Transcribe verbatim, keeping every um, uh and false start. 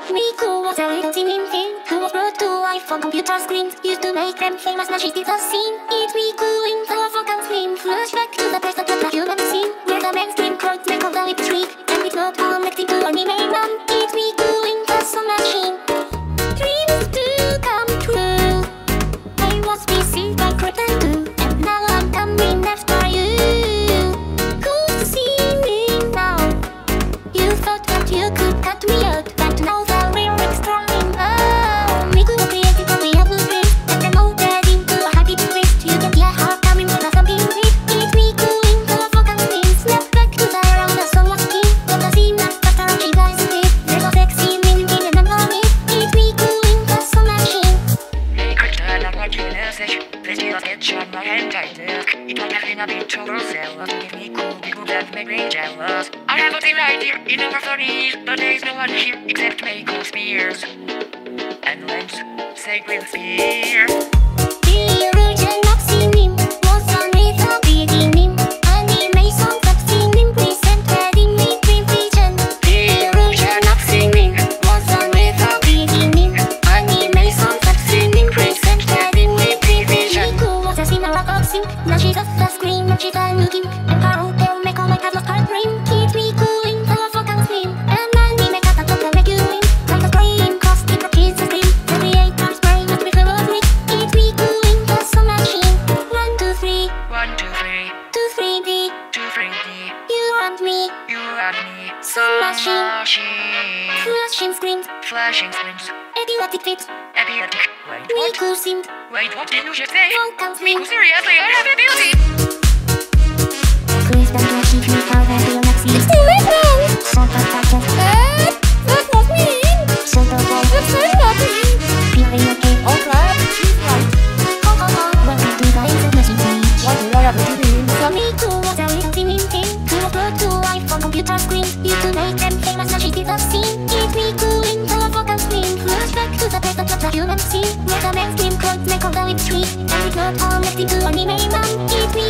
Miku was a little teeny thing who was brought to life on computer screens. Used to make them famous, now she did the scene. It's Miku in the Fukase screen. Flashback to the best of the human scene, where the mainstream crowds make of the lip shriek. And it's not connecting to anime man. It's Miku in the song machine. Dreams do come true. I was busy by crypton too, and now I'm coming after you. Cool to see me now. You thought that you could cut me out, but now the lyrics drumming. Oh, Miku created a weeaboo dream, and then molded into a happy twist. You can hear her coming with a thumping beat. It's Miku in the Fukase screen. Snap back to the around the song was king. Got the scene as faster and she guys did. There's a sexy meaning in an memory. It's Miku in the song machine. Hey crypton, I'm watching a message. Please do not sketch on my hand tight dick. It might have been a bit overzealous to give me cool people that make me jealous. I have a team right here in over thirties, but there's no one here except Mako Spears and Lens Sacred Spear. The origin of singing was on with the beginning. Anime songs of singing presented in midstream vision. The origin of singing Was on with the beginning. anime songs of singing presented in midstream vision. Miku was a singer of boxing. Now she's off the screen and she's done looking. And Parody make all my have lost her brain. It's Miku in the Fukase screen. And anime got a total regular. Like a spraying caustic for kids to scream. The creator's brain must be full of freak. It's Miku in the song machine. One, two, three, One, two, three, two, three, D. two, three, D. You and me. You and me. Song machine. Machine. Flashing screens. Flashing screens. Idiotic fit. Epileptic. Wait, what? Miku seemed. Wait, what did you just say? Welcome me. Miku, seriously, I have ability. Please don't watch me for the real next scene. It's still listening. Shut up, touches. Eh? That's not me. Shut up, boy. That's not me. Feeling okay. Alright, she's right. Oh, oh, oh. Welcome to the information page. What did I have to do? So Miku was a little teeny thing who was brought to life on computer screen. Used to make them famous, now she did the scene. It's Miku in the Fukase screen. Flashback to the best of the human scene, where the mainstream crowds make of the lip shriek. And it's not connecting to anime man. It's